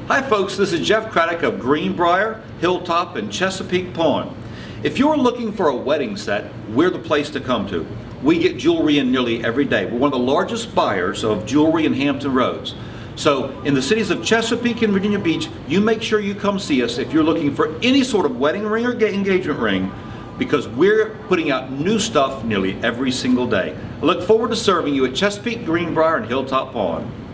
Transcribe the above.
Hi folks, this is Jeff Craddock of Greenbrier, Hilltop, and Chesapeake Pawn. If you're looking for a wedding set, we're the place to come to. We get jewelry in nearly every day. We're one of the largest buyers of jewelry in Hampton Roads. So in the cities of Chesapeake and Virginia Beach, you make sure you come see us if you're looking for any sort of wedding ring or engagement ring, because we're putting out new stuff nearly every single day. I look forward to serving you at Chesapeake, Greenbrier, and Hilltop Pawn.